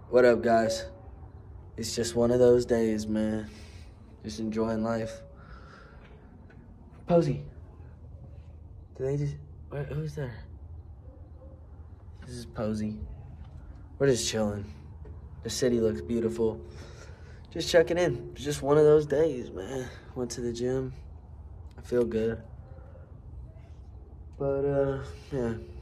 What up, guys? It's just one of those days, man. Just enjoying life. Posey. Did they just... Who's there? This is Posey. We're just chilling. The city looks beautiful. Just checking in. It's just one of those days, man. Went to the gym. I feel good. But, yeah.